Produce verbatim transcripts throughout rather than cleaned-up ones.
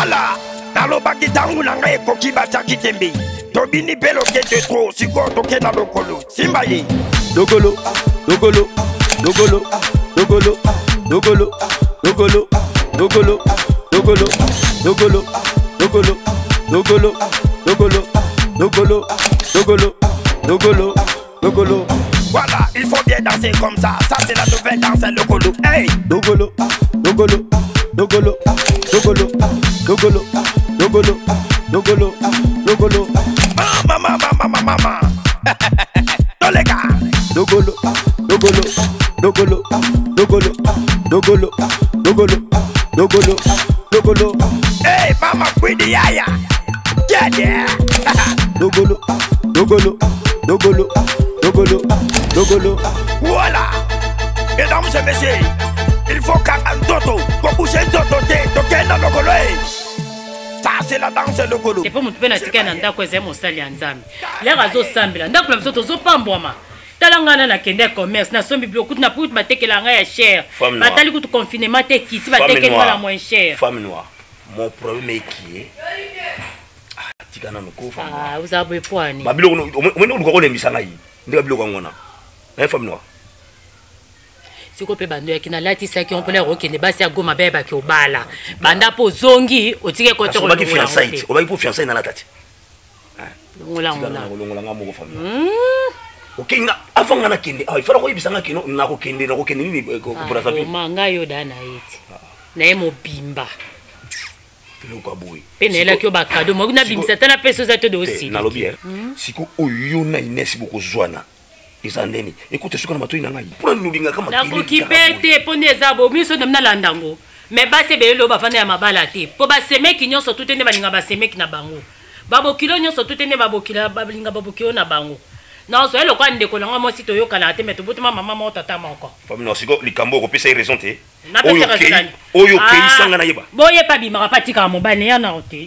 Voilà. Nalobaki tangu na ngai ekoki bataki tembe. Tobini belo kete trop siko toke na lokolo. Simba ye. Dogolo, dogolo, dogolo, dogolo, dogolo, dogolo, dogolo, dogolo, dogolo, dogolo, dogolo, dogolo, dogolo, dogolo, dogolo, dogolo. Voilà, il faut bien danser comme ça. Ça c'est la nouvelle danse le colo. Hey, dogolo, dogolo, dogolo, dogolo, dogolo, dogolo, dogolo, dogolo. Mama, mama, mama, mama. Tous les gars. Dogolo, dogolo, dogolo, dogolo, dogolo, dogolo, dogolo, dogolo. Hey, mama, quidi yaya. Yeah, yeah. Dogolo, dogolo, dogolo, dogolo, dogolo. Voilà. Mesdames et messieurs, il faut qu'un toto, pour bouger toto, toquer dans le colo. Ça c'est la danse le colo. C'est pas mon peine à tirer dans ta cause mon sali ensemble. Les razo sambila, ndak la msoto zo pambwama. Talangana na kende commerce na sombi bloku na pour bateke la nga ya cher. Batali kutu confinement te kiti bateke la moins cher. Femme noire. Mon problème est qui est ah tikana noko femme. Ah, vous avez poani. Babilo no omeno ko ko lemisanga yi. Ndika bilo ko ngona. Na femme noire. Siko pe bando yakina lati saki on peut les rokende basi agoma beba ki obala. Banda po zongi otike ko toko. On va ki fiançailles. On va pour fiançailles na la tati. Ngola ngola. Ngola nga mo femme. Ok, avant ngana kende, ah il faut ko ibisanga kino na ko kende na ko kende ni ko pour ça. Manga yo dana iti. Na emo bimba. Luka boy. Penela ki oba cadeau mo na bimisa tana peso za to do aussi. Na lobi eh. Siko oyo na inesi boko zwana. Izandeni. Écoute ce qu'on a matoi na ngai. Pour nous linga kama. Na ko kipete pone zabo miso na landango. Mais ba se be lo ba fanda ya mabala te. Po ba semeki nyonso tutende balinga ba semeki na bango. Babo kilo nyonso tutende babo kila balinga babo kilo na bango. Non, so elo kwa ndeko langa mo sito yo kala te meto butuma mama mo tata moko. Fami no siko likambo ko pesa raison te. Na pesa raison. Oyo kei sanga na yeba. Boye pa bima patika mo bane ya na ote.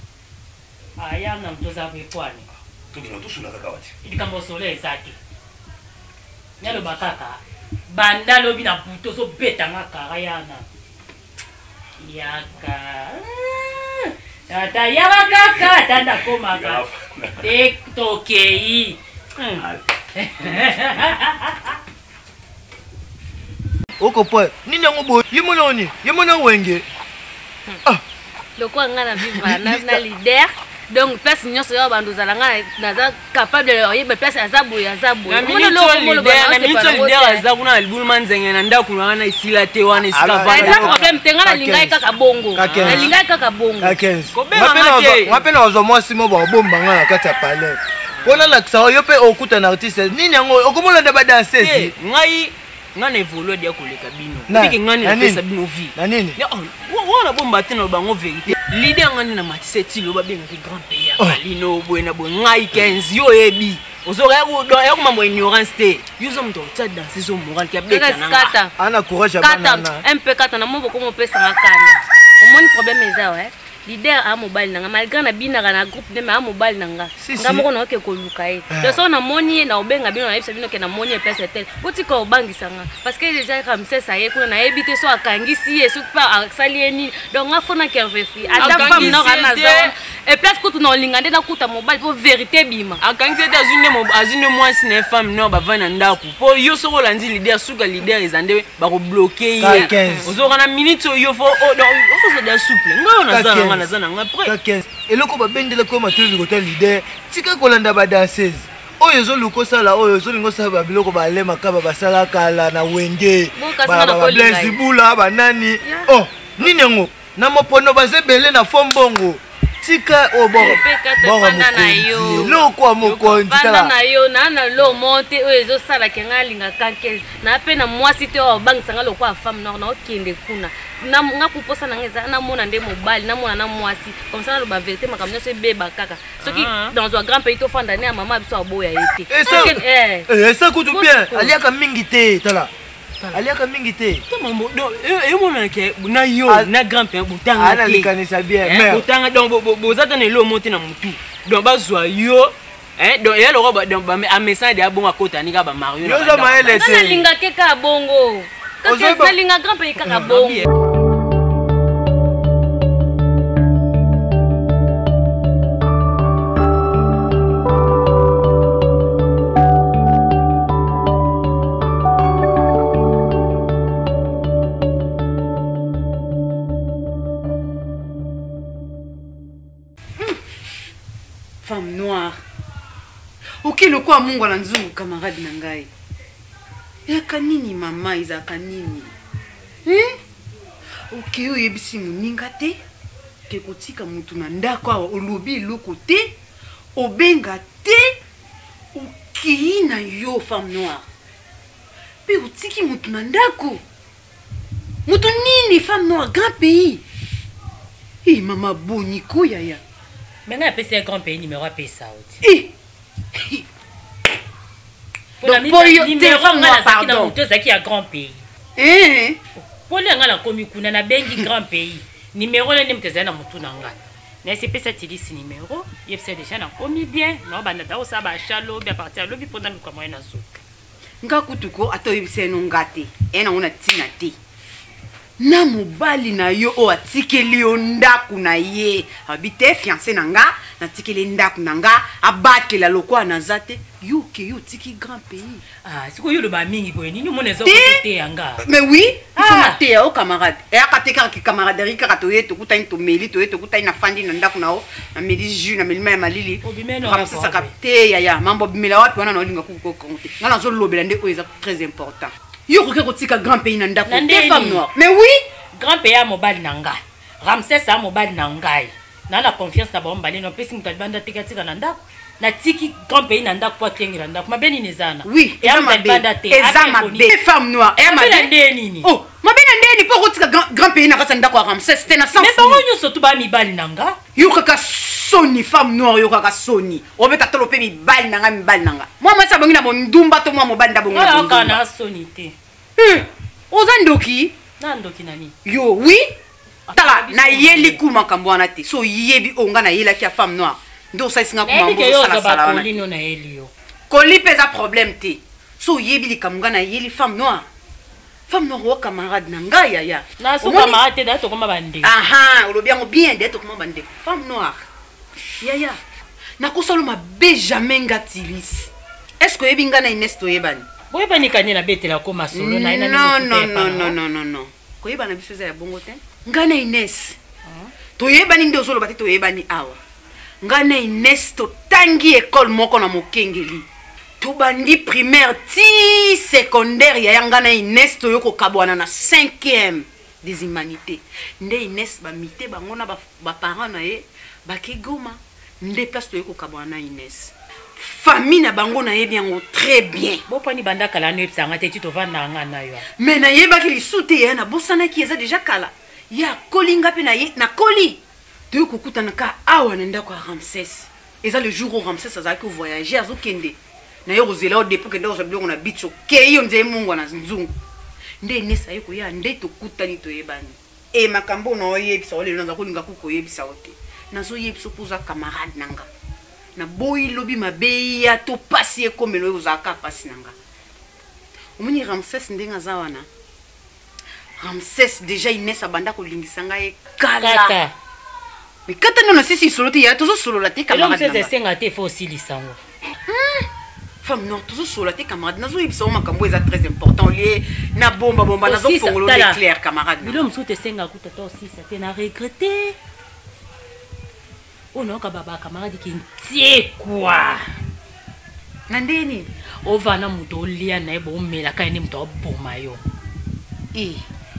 Aya na mtoza bwe kwani. Tukino tusula kakawati. Likambo sole ezaki. Nyalo bakaka. Banda lobi na buto so beta ngaka yana. Yaka. Tata yawa kaka tanda koma ka. TikTok yi. Oko poe, nini yango boy? Yemona oni, yemona wenge. Ah, lokwa ngana vivre na na leader. Donc place nyonso ya bandu zalanga naza capable de yeba place azabu ya zabu. Na minute leader azabu na libulu manzenge na ndaku na isila te wana iskava. Eza problème tenga na lingai kaka bongo. Na lingai kaka bongo. Ko be mama te. Ngapena ozo mwasi mo ba bomba ngana kati ya palais. Kona la ksa yo pe okuta na artiste nini yango okomola nda ba danser ngai ngana evolue dia koleka bino biki ngana pesa bino vie na nini wana bomba te na bango vérité leader ngana na matise ti lo ba benga ki grand pays ya lino bwena bo ngai quinze yo ebi ozora ya do ya kuma mo ignorance te yuzo mto tsa danser zo moral ki abeta na ana courage abana un peu kata na mo boko mo pesa ngakana omoni problème ezao eh leader a mobile nanga malgré na binaka na groupe de ma mobile nanga ngamo kona ke koluka e to so na moni na obenga bino na yebisa bino ke na moni pesa tel utika obangisa nga parce que déjà comme ça ça y est kuna na ebite so akangisi yesu pa salieni donc ngafona kerve free ata femme na na zone et place kutu na lingande na kuta mobile pour vérité bima akangisi ta zune mo azune moi sine femme no ba vana ndaku po yo so kolandi leader suka leader ezande ba ko bloquer ye ozo na minute yo fo o so da souple ngao na zana nazana après eloko ba bendele ko matuzi ko leader tika kolanda ba danseuse oyo zo luko sala oyo zo lingo sala biloko ba lema ka ba sala kala na wenge ba ba blazibula ba nani oh nini ngo na mopono ba zebele na fombongo tika oboro boro na yo loko amokonzi tala na yo na na lo monte oyo zo sala kenga linga kankez na pe na mwasi te o bangisa ngalo kwa femme na na okende kuna na nga kuposa na ngeza na mona nde mobile na mona na mwasi comme ça na ba vérité makamno se beba kaka soki dans un grand pays to fanda ne mama biso aboya ete eh eh ça coûte bien aliaka mingi te tala aliaka mingi te mambo do e mona ke na yo na grand pays butanga ana likanisa bien mais butanga donc bozata ne lo monte na mutu donc bazwa yo eh donc ya loko ba donc ba message ya bonga kota nika ba Mario yo za maele te na linga ke ka bongo ka na linga grand pays kaka bongo femme noire. Ok, le quoi mungu la nzungu camarade nangai. Ya kanini mama iza kanini. Eh? Ok, yo yebisi muninga te. Ke kotika mutu na ndako awa olobi loko te. Obenga te. Ok, na yo femme noire. Pe otiki mutu na ndako. Mutu nini femme noire grand pays. Eh mama boniko yaya. Maintenant appelle c'est un grand pays numéro un ça. Eh. Donc pour yo téléphone noire pardon. Mutu zaki a grand pays. Eh. Pour les ngala komi kuna na bengi grand pays. Numéro le nemteza na mutu nanga. Na c'est pas ça tu dis ce numéro, il c'est déjà na komi bien. Non banda ta osa ba chalo bien partir lobi pendant mi kwa na so. Nga kutuko ato yebise no ngate. Ena una tina te. Na mobali na yo o atikeli yo ndaku na ye habite fiancé nanga na tikeli ndaku nanga abatela lokwa na zate yo ke yo tiki grand pays. Ah siko yo lo ba mingi boye nini mo nezo côté yanga. Mais oui, il faut mater au camarade. Et akateka ki camaraderie ka toye to kuta into meli to to kuta ina fandi na ndaku na o na meli ju na meli ma malili. Obimeno na ça capté ya ya mambo bimela wapi wana no linga ku ko konte. Ngala zo lobela nde o eza très important. Yo ko kotika grand pays na ndako te femme noire. Mais oui, grand pays a mobile nanga. Ramsès a mobile nangai. Na la confiance na ba mbali no pesi mutabanda tika tika na ndako. Na tiki grand pays na ndako kwa tengira ndako. Mabeni nezana. Oui, eza mabanda te. Eza mabé femme noire. Eza mabé nini? Oh, mabena ndeni po kotika grand pays na kasa ndako wa Ramsès c'était na sens. Mais bango nyoso tu ba mibali nanga. Yo kaka soni femme noire yo kaka soni. Obeta tolo pe mibali nanga mibali nanga. Moi moi sa bongi na bondumba to moi mobali ndabo ngana. Wala kana soni te. Hmm. Ozandoki? Na ndoki nani? Yo, oui. Tala, na yeli kuma kambwana te. So yebi onga na yela ki a femme noire. Ndo sa isinga kuma mbo sala sala wana. Koli no na yeli yo. Koli pesa problème te. So yebi li kamunga na yeli femme noire. Femme noire wa camarade na nga ya ya. Na so camarade te da to koma bande. Aha, olobi yango bien de to koma bande. Femme noire. Ya ya. Na kosalo ma be jamais ngatilis. Est-ce que yebi nga na Inesto yebani? Boye bani kanye na betela koma solo na ina non non non non non non non ko yeba na biso za ya bongo te ngana Ines to yeba ni ndo solo bati to yeba ni awa ngana Ines to tangi école moko na mokengeli to bandi primaire ti secondaire ya ngana Ines to yoko kabwana na cinquième des humanités nde Ines ba mité bango na ba parents na ye ba kigoma nde place to yoko kabwana na Ines famille na bango na ye bien très bien. Bo pani banda kala no epsanga te to vanda nga na yo. Mais na ye ba ki lisute ye na bosana ki eza déjà kala. Ya kolinga pe na ye na koli. De kokuta na ka awa na ndako Ramsès. Eza le jour où Ramsès azaki ko voyager azo kende. Na yo rozela o depuis que ndo zo biloko na bicho ke yo nze mungu na nzungu. Nde nesa ye ko ya nde to kutani to yebani. E makambo no ye bisa ole na kolinga ku ko yebisa ote. Na zo yebisa poza camarade nanga. Na boy lobi mabe ya to pasi ekomelo uzaka pasi nanga. Omuni Ramsès ndenga zawana. Ramsès déjà Ines abanda ko lingisanga e kala. Mais kata no sisi solo te ya tozo solo la te camarade. Elo mse senga te fo sili sango. Femme non tozo solo la te camarade nazo yebisa makambo eza très important lié na bomba bomba nazo fongolo l'éclair camarade. Bilo mso te senga kuta to sisa te na regretter. On a un camarade qui est quoi? Nandeni? On va na muto lia na ebo me la kaini muto boma yo. Eh.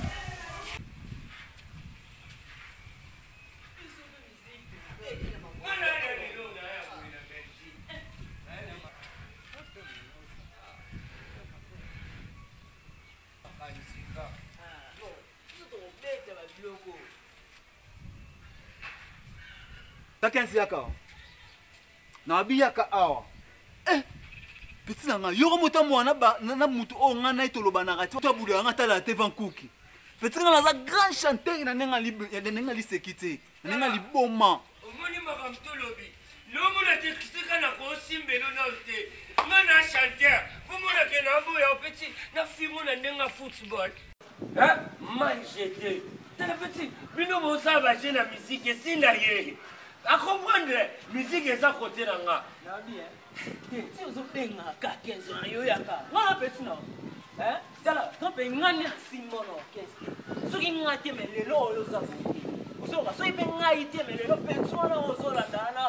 Takensi yaka na abiyaka awa eh petit nanga yoko moto mwana ba na mutu o ngana itoloba na kati to bulu nga tala te vankuki petit nanga za grand chanteur na nenga libre ya nenga lisekite nenga liboma omoni makamto lobi lomo na te kisika na ko simbelo na te ngana chanteur komona ke na bo ya petit na fimo na nenga football hein manjete tele petit bino bo sa ba jena musique sinda ye à comprendre musique est à côté là na bien ti ozo benga ka quinze ans yo yaka ngana petit non hein tala quand pe ngani simono quinze soki ngati me lelo oyo za futi ozo ka so ibe ngai te me lelo petit wana ozo la dana so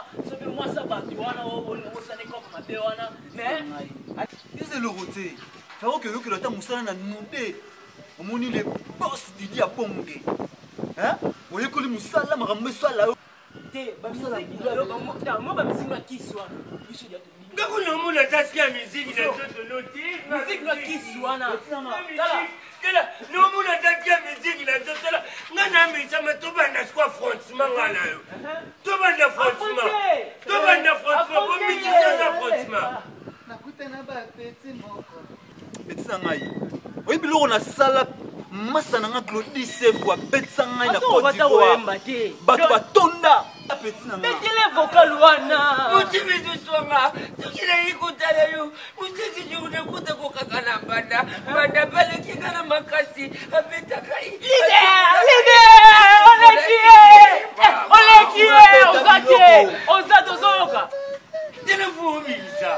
Moi ça va, tu vois, on s'en est comme ma béwana. Mais. C'est le roté. Faut que le temps Moussa n'a noté. On monit les boss Didi à Pongue. Hein? Vous voyez que le Moussa là m'a ramené ça là. T'es, bah ça là, moi bah me singa qui soit. Ngako na mona tasikia musique na toto noté. Musique na qui soit na. Kela, no mona tasikia musique na toto là. Ngana misa matoba na kwa frontman ngana yo. Toba na frontman. Toba na frontman, ko mitisa na frontman. Nakutana ba petit moko. Petit sangai. Oui biloko na sala masa na nga Claudie Sevoa petit sangai na Côte d'Ivoire. Bato batonda. Petit nanga. Metele vocal wana. Mutimi tusonga. Tukile ikutala yo. Mutiki june kuta kokakana banda. Banda pale kikana makasi. Apeta kai. Lide, lide. On est qui? On est qui? On a qui? On a tozoka. Téléphone ça.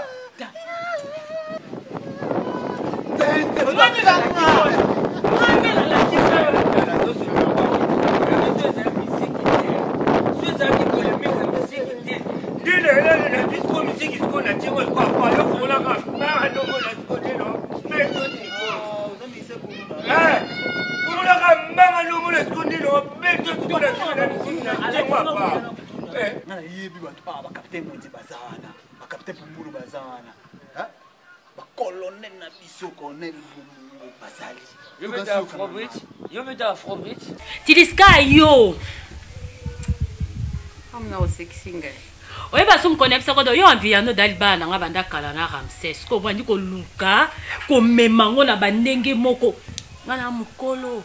Colonel na biso colonel Bazali. Yo mets ta Afrobeat. Yo mets ta Afrobeat. Tiliska yo. Amna o sexy ngai. Oye ba sum connect ko do yo enviano dalba na nga banda kala na Ramses ko bandi ko luka ko memango na bandenge moko. Ngana mukolo.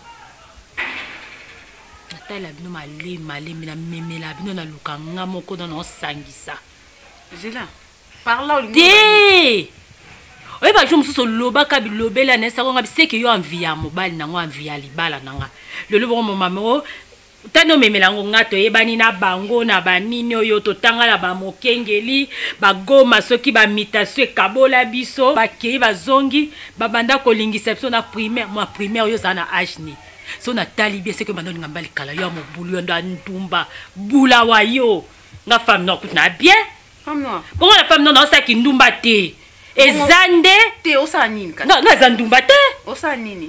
Natala bino male male mina memela bino na luka nga moko na no sangisa. Zela. Parla o Té. Oye ba jomu so loba ka bilobela nesa ko ngabi seke yo envia mobile na ngo envia libala nanga. Le lobo mo mamero tano memelango ngato yebani na bango na banini oyo totanga la ba mokengeli ba goma soki ba mitation kabola biso ba kei ba zongi ba banda ko lingisa biso na primaire moi primaire yo sana ajni so na talibie seke bando ngambali kala yo mo bulu ndo ndumba bula wa yo nga femme no kutna bien femme no bongo la femme no na sa ki ndumba te ezande te osa nini ka non na zandumba te osa nini.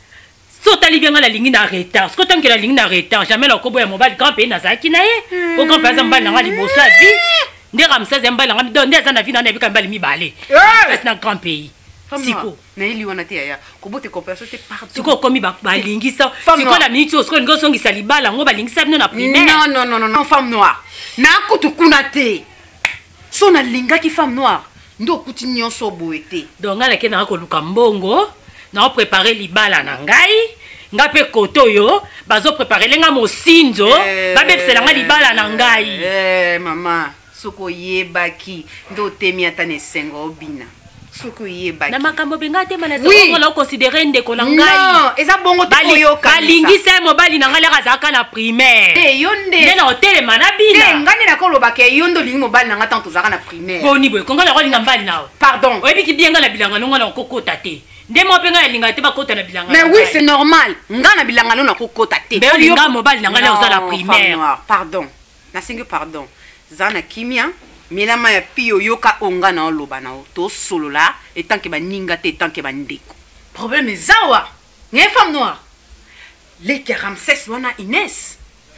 So talibien la ligne na retard. Ce que tant que la ligne na retard, jamais la kobo ya mobile grand pays na zaki na ye. Au grand pays mbala nga liboso a vie. Nde Ramses mbala nga don nde za na vie na bi kambali mi balé. C'est un grand pays. Siko. Na ili wana te ya. Ko bote comparaison te partout. Siko komi ba balingisa. Siko la minute osko ngo songi salibala ngo balingisa bino na primaire. Non non non non femme noire. Na kutu kuna te. So na linga ki femme noire. Ndo kuti nyonso boete. Donc ala ke na ko luka mbongo. Na préparer libala na ngai nga pe koto yo bazo préparer lenga mosinzo ba bepsela nga libala na ngai eh mama soko yebaki ndo temi atane sengo obina soko yebaki na makambo benga te mana soko la considérer ndeko na ngai non eza bongo to yo ka balingisa mobali na ngai azaka na primaire eh yonde ndena hotel manabina eh ngani na koloba ke yondo lingi mobali na ngata tozaka na primaire boni boy konga la ko linga mbali nawe pardon oyebi ki bienga la bilanga nonga na kokota te. Ndemo penga ya linga te ba kota na bilanga. Mais oui, c'est normal. Nga na bilanga na kokota te. Mais linga mobile na ngala za la primaire. Pardon. Na singe pardon. Zana kimia, milama ya piyo yoka onga na oloba na to solola etant que ba ninga te etant que ba ndeko. Problème zawa. Nge femme noire. Les que Ramses wana Inès.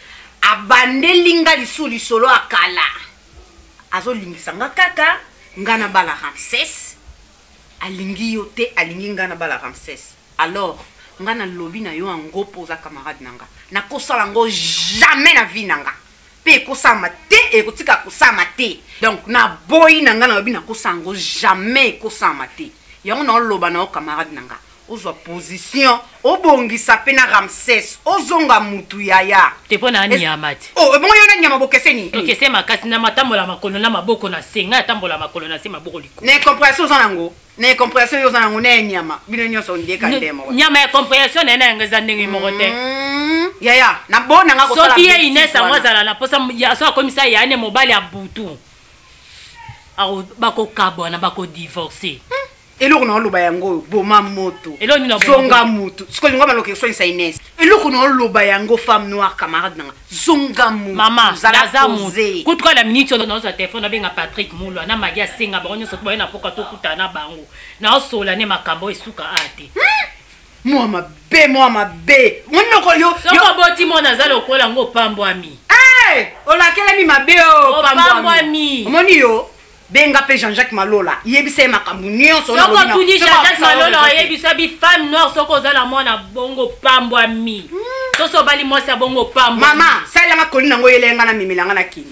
Abande linga lisuli solo akala. Azo lingisa nga kaka ngana bala Ramses. Alingi yote alingi ngana bala Ramses. Alors ngana lobi na yo ngo poza camarade nanga na kosala ngo jamais na vie nanga pe kosama te e kotika kosama te donc na boy nanga na lobi na kosala ngo jamais kosama te yango na loba na camarade nanga ozwa position obongisa pe na Ramses ozonga mutu yaya te pona nyama te oh bon yo na nyama bokeseni okese makasi na matambola makolo na maboko na senga tambola makolo na se maboko liko ne compréhension zanango ne compréhension yo zanango ne nyama bino nyoso ndeka ndemo nyama ya compréhension na na ngeza ndenge moko te yaya na bona nga ko sala so tie Inès angozala na posa ya so komisa ya ne mobali ya butu aho bako kabona bako divorcer eloko na oloba yango boma moto eloko ni na zonga mutu siko linga maloke so Inès eloko na oloba yango femme noire camarade nanga zonga mutu mama laza mutu kutuka la minute on a téléphone benga Patrick Mulu na magia senga bango so boyena poka to kutana bango na osola ne makambo esuka ate moi mabe moi mabe monoko yo soko boti mona za lokola ngo pambwami eh olakela mi mabe o pambwami moni yo benga pe Jean-Jacques Malola yebisa makambu nyonso soko tuni Jean-Jacques Malola yebisa bi femme noire soko za la mona bongo pambwami soso bali mwasi ya bongo pambwami mama sala nga koli nango yelenga na mimelanga na kindi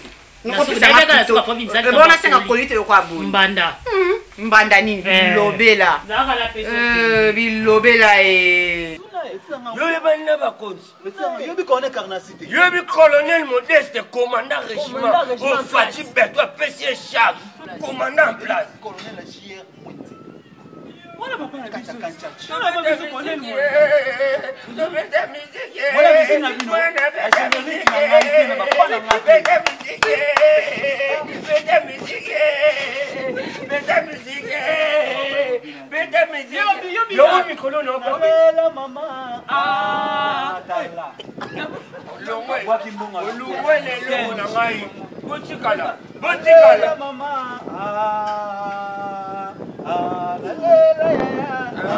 bona senga koli te yoko abuni mbanda mbanda nini bilobela bilobela e yo yebani na bakonzi yo bi connaît carnacité yo bi colonel Modeste commandant régiment au Fati Beto apesi chef commandant en place colonel la J R Mwete voilà papa na biso on a pas besoin colonel moi je mets ta musique voilà musique na bino la générique na ngaki na ba na ngaki mets ta musique mets ta musique mets ta musique mets ta musique yo micro non pas la maman ah tala longwe wakimbonga longwe le na ngai botikala botikala maman ah ah la la ya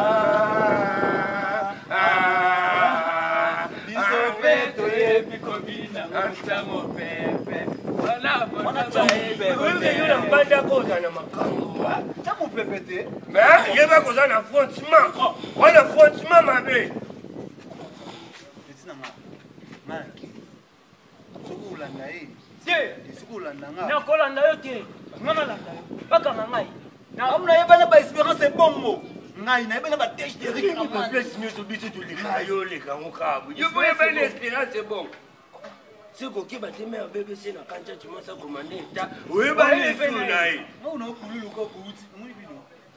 ah ah biso peto e bikobina antamo pepe wala wala wewe yo mbanda koza na makambo tamo pepe te mais yeba koza na frontiment wala frontiment mabe etinanga maki soko ulanda e tie soko ulanda nga na kolanda yo te ngana landa yo paka na ngai na amna yebana ba espérance bongo ngai na yebana ba tèche de rique en place nous obligés de les yo les kango kabu yo boye ba l'espérance c'est bon c'est ko ki ba te mère B B C na kanja tu masa commander ta oui ba les funai non non kululu ko kuuti muni bino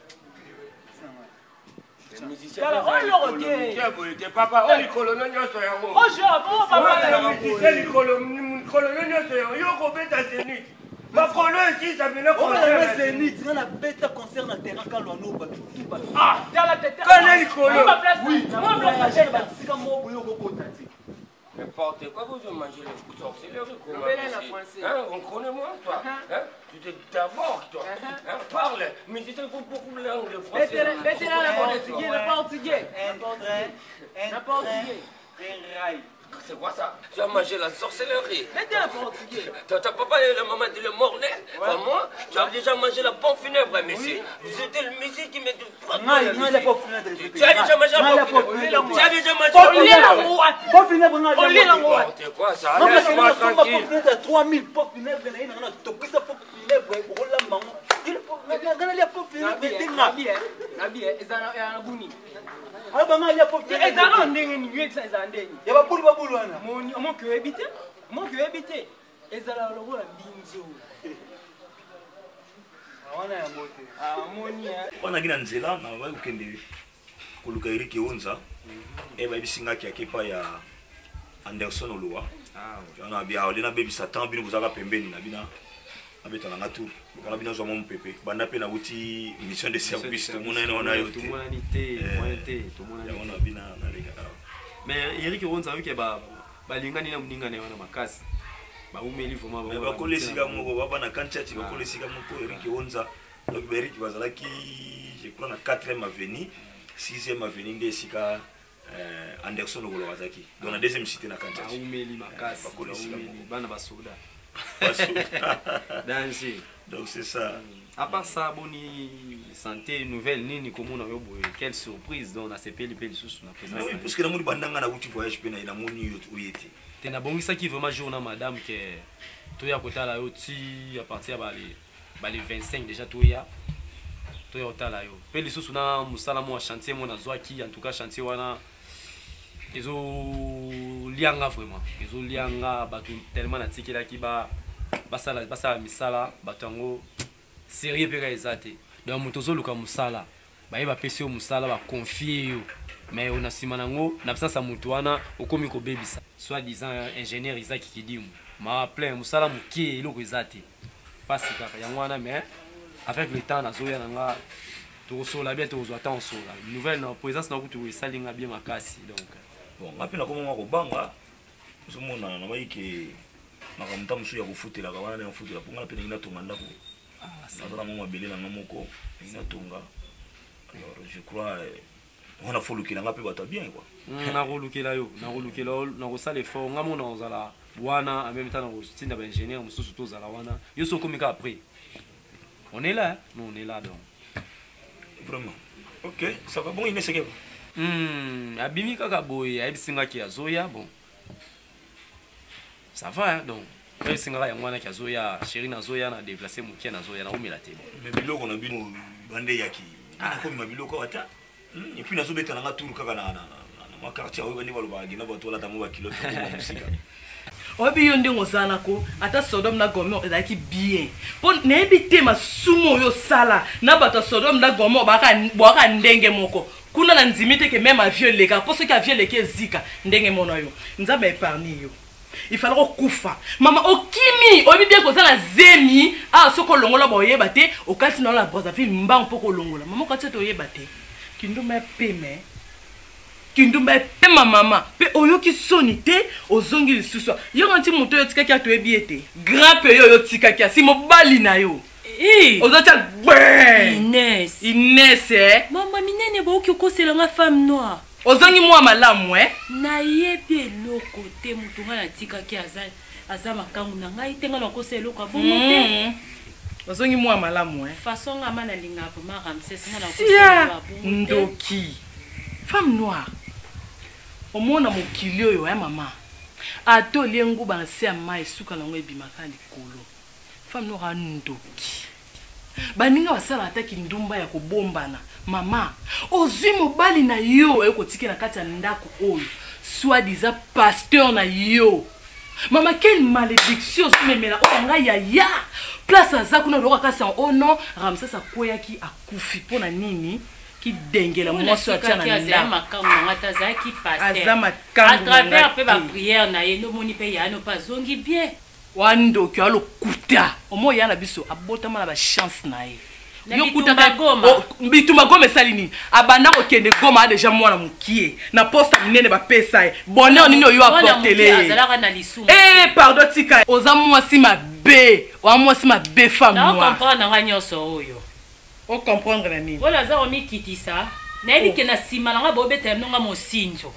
Yala oyo rote kebo ite papa oli kolono nyoso yango ojo abo papa musicien kolono kolono nyoso yango yo ko beta zenit makolo ici ça vient concert zenit na beta concert na terrain kalwano ba tout ba ah dala tete kana ikolo oui moi place ba sika mo boyo ko kotati n'importe quoi vous avez mangé le sorcellerie comment hein on connaît moi toi hein tu te d'abord toi hein parle mais c'est pour beaucoup de langue le français bete là la portugais la portugais la portugais c'est quoi ça? Tu as mangé la sorcellerie. Mais t'es la portugais. Ta papa et la maman de le morné. Enfin, moi, tu as déjà mangé la pompe funèbre, monsieur. C'était le musique qui met du poids. Non, il n'y a pas funèbre. Tu as déjà mangé la pompe funèbre. Tu as déjà mangé la pompe pompe funèbre. On lit la pompe. C'est quoi ça? Non, parce que nous sommes pas pompe funèbre. trois mille pompe funèbre. Il y a un topi, ça pompe funèbre. On l'a mangé. Il y a pompe funèbre. Nabi, Nabi, et ça a un bouni. Ah bah il y a pas de et ça non ndenge ni yé ça ça ndenge ya ba bulu ba bulu wana mon mon que habiter mon que habiter et ça la logo la binzo wana ya mote ah moni wana kina nzela na ba ukende kuluka Eric Onza e ba bisinga ki akepa ya Anderson Oloa ah wana bia olena baby satan bino buzaka pembeni na bina abetana ngatu kana bina zo mon pepe banda pe na uti mission de service tout mona na yo tout mona ni te moyen te tout mona ya wana bina na leka mais Eric Onza yuke ba balingani na muninga na wana makasi ba umeli voma ba ba kolesika moko baba na kanchati ba kolesika moko Eric Onza donc Eric bazalaki je crois na quatrième avenue sixième avenue ngesika euh Anderson Oloa bazaki dans la deuxième cité na kanchati ba umeli makasi ba kolesika bana ba soda danger. Donc c'est ça. À part ça, boni santé nouvelle nini comme on a eu quelle surprise dans la C P L P sous na présence. Oui, parce que la moni bandanga na uti voyage pe na ina moni yo uyete. Te na bongi ça qui vraiment jour na madame que to ya kota la yo ti à partir ba les ba les vingt-cinq déjà to ya to ya kota la yo. Pe les sous na musala mo chantier mo na zwaki en tout cas chantier wana ezo lianga vraiment ezo lianga batu tellement na tikela ki ba basala basala misala batango sérieux peka ezate donc mutozo luka musala ba yeba pesi o musala ba confier yo mais on a simanango na psasa mutu wana okomi ko bebisa soit disant ingénieur Isaac Kidimu ma plein musala mukie eloko ezate pasi kaka yango wana mais avec le temps na zoya nanga tokosola bien tokozwa ata osola nouvelle na présence na kutu esalinga bien makasi donc bon ngape na komonga kobanga ozomona nabai ke makambo nta mosusu ya kofutelaka wana nde nafutela mpo nga na mpe ndenge natonga ndako naza na mwa mabele na nga moko ndenge natonga alors je crois wana folukela nga mpe bato bien quoi nakolukela yo nakolukela nakosala effort nga mona ozala wana en même temps nakotinda baingénieur mosusu tozala wana yo so okomi ka après on est là nous on est là donc vraiment ok ça va bon il ne sait que hmm abimi kaka boye ayebisingaki azoya bon ça va hein donc ayebisingaka yango wana ki azoya chéri nazoya na déplacer mokie nazoya na omela te mais biloko na bino bande yaki akomi mabiloko ata et puis nazobeta nanga tour kaka na na ma quartier oyo bandi balobaka gina bato olata mo bakilo mosika oyebi yo ndenge ozala ko ata sodome na gomor ezalaki bien mpo nayebi te masumu oyo osala na bato ya sodome na gomor bwaka ndenge moko kuna na ndimi te ke meme avio eleka mpo soki avio eleki ezika ndenge mona yo nzambe eparni yo ifala kokufa mama okimi oyebi bien kozala zemi a soki olongola baoyeba te okati na ola brazzaville mbango mpo kolongola mama okati ete oyeba te kinduma epeme kindumba epema mama pe oyoki soni te ozongi lisusu yo nti moto oyo tikaki atoyebi ete grand pe yo oyo tikaki asi mobali na yo ozotia gbe Inès Inès eh mama minene boki okoselanga femme noire ozongi mwa malamu eh nayebi eloko te moto nga natikaki aza aza makangu na ngai te nga nakosa eloko abongo te ozongi mwa malamu eh façon nga ma nalinga vraiment Ramsès nga nakosa sia abongo ndoki femme noire omona mokili oyo ya mama ato liengu bana se ya mai suka nango ebimaka likolo femme noire andoki baninga basala ataki ndumba ya kobombana mama ozwi mobali na yo ekotikela kati ya ndako oyo soit disant pasteur na yo mama quelle malédiction somemela oyo ngai yaya place aza kuna loka kasi oh non Ramsès akweyaki akufi mpona nini qui dengela moi sortir na ndako makambo ngata zaki pasteur aza makambo à travers pe ba prière na ye no moni pe ya no pas zongi bien wando ki alo kuta omo ya na biso abotama na ba chance na ye yo kuta ka goma bitumba goma salini abanda ko kende goma déjà mwana mukie na poste minene ba pesa ye bonheur nini yo apportele azalaka na lisumu eh pardon tika oza mwasi mabe wa mwasi mabe femme noire na comprendre nga nyonso oyo o comprendre na nini wala za omi kitisa na ebi ke na sima nga bobeta nonga mosinzo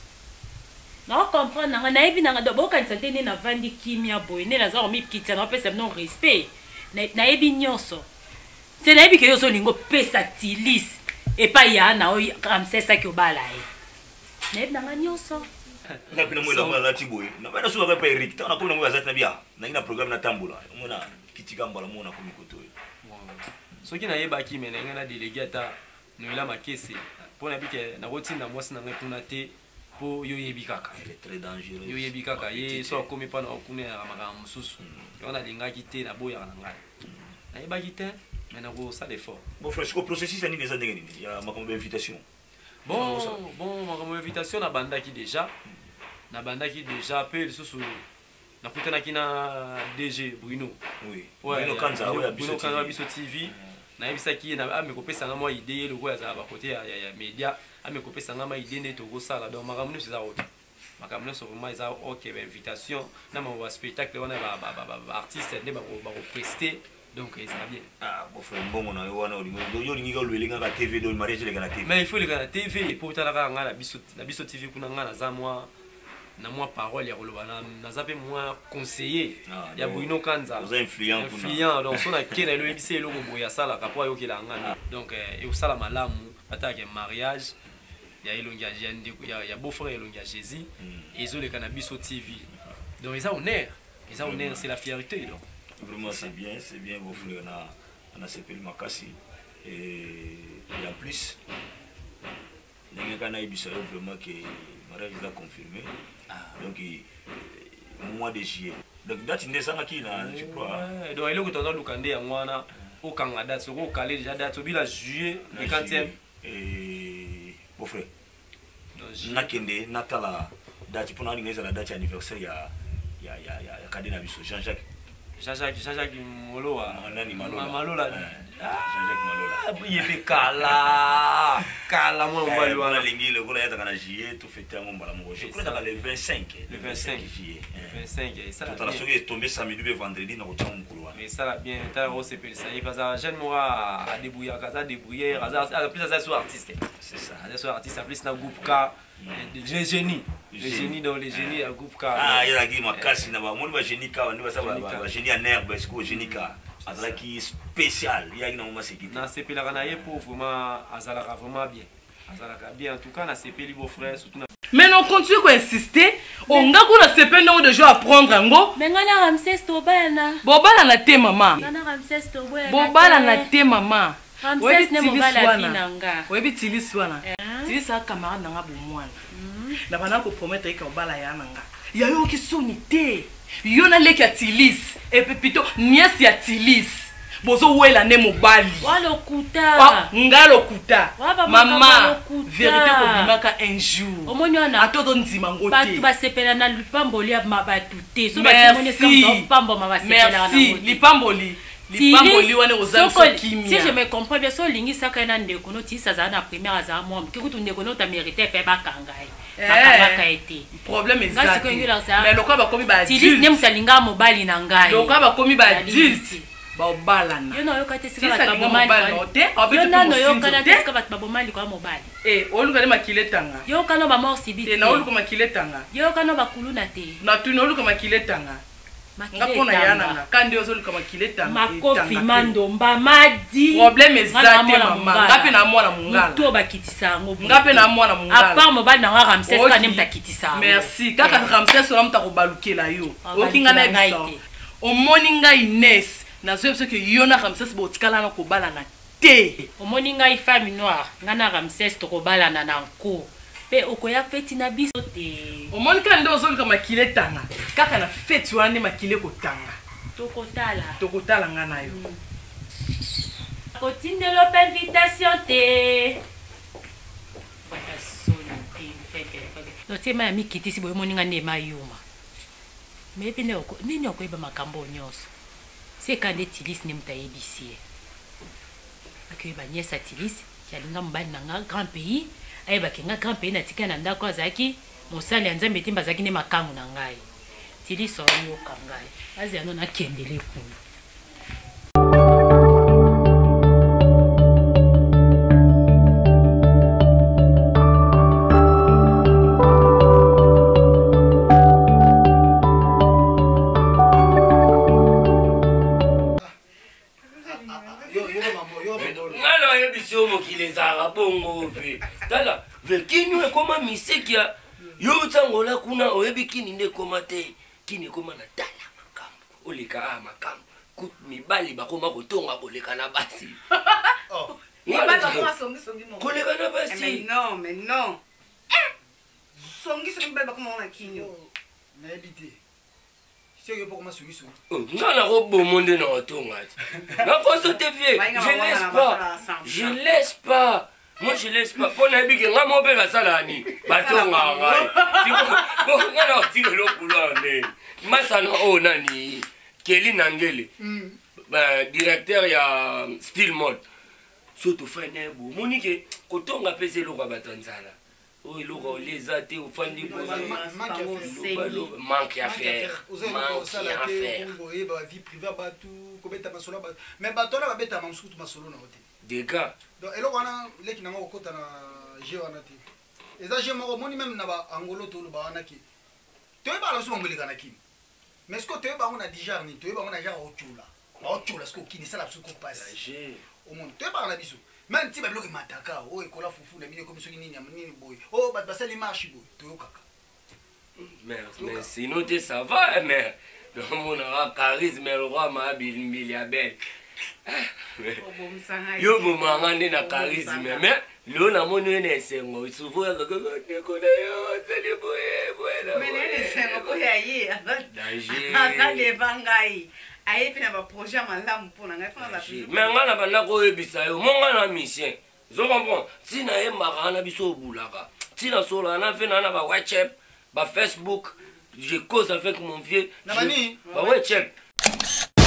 na comprendre nga na ebi nga do kanisa te ne na vandi kimia boy ne na za omi kitisa na pesa non respect na ebi nyonso c'est na ebi ke yo so lingo pesa tilis e pa ya na o Ramsès ki obala e na ebi nga nyonso na pina mo la mala tiboy na bana so ba pa Eric ta na ko na mo azata bia na ina programme na tambula mona kitika mbala mona ko mikoto soki nayebaki me ndenge na délégué ata noela makese mpo nayebi ke nakotinda mwasi na ngai mpuna te mpo yo yebi kaka yo yebi kaka ye so akomi mpa na okuna ya makambo mosusu yango nalingaki te naboyaka na ngai nayebaki te me nakosala effort bon frère siko processus ya nini eza ndenge nini ya makambo ya invitation bon bon makambo ya invitation nabandaki déjà nabandaki déjà mpe lisusu nakutanaki na D G Bruno Bruno Kanza ya biso T V nayebisaki ye amekopesanga mwa ide ye loko azala bakote ya média amekopesanga mwa ide nde tokosala donc makambo nyonso eza ote makambo nyonso vraiment eza ok bainvitation na makambo ya spectacle wana baartiste nde bakopreste donc ezala bien bofre mbongo na yo wana yo olingi olwelengaka T V do mariage eleka na T V mais il faut eleka na T V po otalaka nga na biso T V kuna nga naza mwa na moi parole ya koloba naza pe moi conseiller ya Bruno Kanza influent influent donc so na kena lo ebisi eloko boya sala kapo yo kila ngana donc e usala malamu atake mariage ya elongi ya ndeko ya ya beau frère elongi ya Jésus ezoleka na biso T V donc ils ont honneur ils ont honneur c'est la fierté donc vraiment c'est bien c'est bien beau frère na na sepeli makasi et en plus ndenge kana ebisa vraiment que mariage est confirmé. Donc, au mois de juillet. Donc, date n'est pas qui là, je crois. Donc, il y a que tu as dit au Canada, au Calais, déjà date au bilan juillet, le quatrième. Et bon frère, nakende natala date pour nous la date anniversaire ya ya ya ya Kadena biso Jean-Jacques. Jean-Jacques Jean-Jacques Moloa. Nani Malola. Malola. Jean-Jacques Malola. Il est kala. Kala moi on va lui voir lingi le gola yata kana juillet tout fêter un mbala mo. Je crois dans le vingt-cinq. Le vingt-cinq juillet. Le vingt-cinq et ça. Tout à l'heure est tombé samedi et vendredi na kocha mukulu. Mais ça là bien, t'as aussi appelé ça. Il parce que jeune moi à débrouiller à débrouiller, à plus ça soit artiste. C'est ça. À soit artiste, plus na groupe K. Les génies. Les génies dans les génies à groupe K. Ah, il y a qui ma casse na ba. Moi ba génie K, on va ça ba génie en herbe, est-ce que génie K. Azala qui spécial, il y a une moment c'est qui. Na C P la kana pour vraiment azala vraiment bien. Azala bien en tout cas na C P li beau frère surtout. Mais on continue à insister. On a qu'on a C P non de jouer à prendre un go. Mais ngana Ramsès to bana. Bobala na te maman. Ngana Ramsès to bana. Bobala na te maman. Ramsès ne mobala finanga. Webi tili swana. Tili sa camarade nanga bomwana. Na bana ko promettre que obala ya nanga. Ya yo ki sonité. Yo na leki ya tilis. Et puis plutôt nièce ya tilis. Bozo wela ne mobali. Walo kuta. Ngalo kuta. Maman. Vérité ko bimaka un jour. Omoni ona. Atodo nzima ngote. Batu ba sepela na lipamboli ya mabatuté. So ba simone comme pambo maba sepela na ngote. Merci. Lipamboli. Lipamboli wane ozali so kimia. Si je me comprends bien, so lingi saka na ndeko no ti sa za na première za moi. Kikutu ndeko no ta mérité pe ba kangai. Bakabaka été. Problème exact. Mais lokwa ba komi ba adulte. Tilis ne mutalinga mobali na ngai. Lokwa ba komi ba adulte. Ba obalana. Yo no yoka te sika ba mobali. Yo na no yoka na te sika ba mobali kwa mobali. Eh, oluka ne makile tanga. Yo kana ba mort sibiti. Eh, na oluka makile tanga. Yo kana ba kuluna te. Na tu no oluka makile tanga. Ngapona yana nga kandi ozoluka makile tanga. Makofi mandomba madi. Problème exact mama. Ngapi na mwana mungala. To ba kitisa ngo. Ngapi na mwana mungala. A part mobali na Ramsès ka ne mtakitisa. Merci. Kaka Ramsès ona mtakobalukela yo. Okinga na biso. Omoni nga Inès. Na zo parce que yona Ramsès botikala na kobala na te. Omoni nga femme noire. Ngana Ramsès to kobala na nanko. Pe okoya feti na biso te. Omoni ka ndo ozoluka makile tanga. Kaka na feti wana makile kotanga. Tokotala. Tokotala ngana yo. Continue l'open invitation te. No tema ya mikiti si boy moninga ne mayuma. Mepe ne oko nini okoyeba makambo nyonso. C'est quand les tilis ne mutayebisie. Akwe ba nyesa tilis yalinga mbali na grand pays. Aye ba kenga grand pays na tika na ndako azaki. Mosali anzambe timba zaki ne makangu na ngai. Tilis oyo kangai. Azi ano na kendele kuna. Tala, vekini we koma miseki ya yo tangola kuna oyebi kini nde koma te kini koma na tala makambo oleka a makambo kut mibali bakoma kotonga koleka na basi. Oh, mibali bakoma songi songi mo. Koleka na basi. Mais non, mais non. Eh! Songi songi mibali bakoma na kini. Na ebite. C'est pour comment songi songi. Oh, ngana ko bomonde na otonga. Na foso te vie. Je laisse pas. Je laisse pas. Moi je laisse pas. Pour na biki nga mo pe la salani. Batonga ngai. Tiko ngana tiko lo kulane. Masana o nani. Kelly Nangele. Bah directeur ya Style Mode. Surtout fane bo. Monique kotonga pese lo kwa batanzala. Oh il aura les athées au fond du manque à faire. Manque à faire. Vie privée batou, kobeta masolo batou. Mais batou na beta mamsuku masolo na hotel. Des gars. Donc eloko wana leki na ngoko kota na je wana ti. Eza je moko moni même na ba angolo to lo ba wana ki. Toye ba la so ngoleka na ki. Mais ce que toye ba on a déjà ni toye ba on a déjà otula. Ba otula ce que ki ni sala so ko passe. Au monde toye ba na biso. Même si bablo ke mataka o ekola fufu na mine comme so nini nini boy. Oh ba basali marche boy. Toyo kaka. Merci, mais sinon ça va mais dans mon charisme le roi m'a milliardaire. Yo mama ngane na charisme mais lo na moni ne sengo isuvu ya gogo ne ko na yo celebrate bueno mais ne sengo ko ya yi aka le bangai ayi pina ba projet malamu pona ngai fona ba mais ngana bana ko ebisa yo monga na mission zo comprends tina e magana biso bulaka tina sola na fe na ba WhatsApp ba Facebook je cause avec mon vieux na bani ba WhatsApp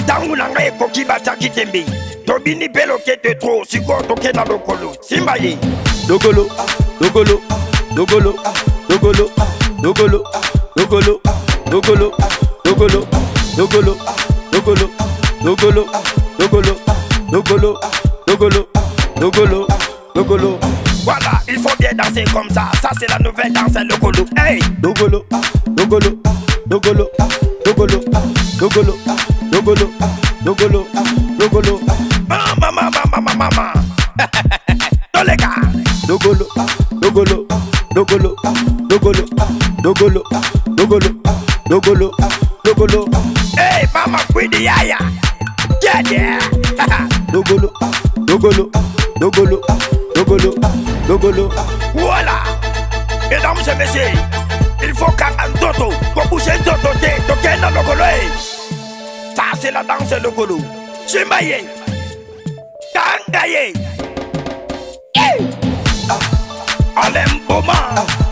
ntango na ngai ekoki batiaki tembe tobini mpe lokete tro sikoyo toke na lokolo simba ye lokolo lokolo lokolo lokolo lokolo lokolo lokolo lokolo lokolo lokolo lokolo lokolo lokolo lokolo lokolo lokolo. Voilà, il faut bien danser comme ça. Ça c'est la nouvelle danse lokolo. Hey, lokolo lokolo lokolo lokolo lokolo lokolo lokolo lokolo. Mama mama mama mama. Tolega. Lokolo lokolo lokolo lokolo lokolo lokolo lokolo lokolo. Hey mama kwidi yaya. Yeah yeah. Lokolo lokolo lokolo lokolo lokolo. Voilà. Mesdames et messieurs, il faut qu'un toto pour bouger un toto te toquer dans le colo. Ça c'est la danse lokolo. Simbaye. Tangaye. Alem Boma.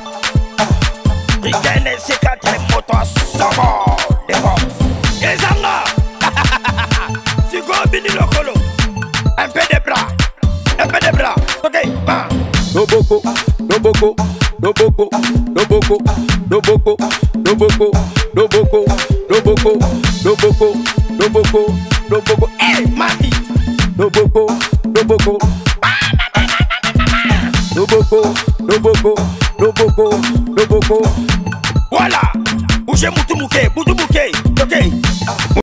Rikene c'est quatre motos sobo. Debo. Ezanga. Si go bini lokolo. Un peu de bras. Un peu de bras. Ok. Ah. Loboko, loboko, loboko, loboko, loboko, loboko, loboko, loboko, loboko, loboko, loboko. Hey, mami. Loboko, loboko. Loboko, loboko, loboko, loboko. Voilà. Bougez moutou mouké, moutou mouké. Ok.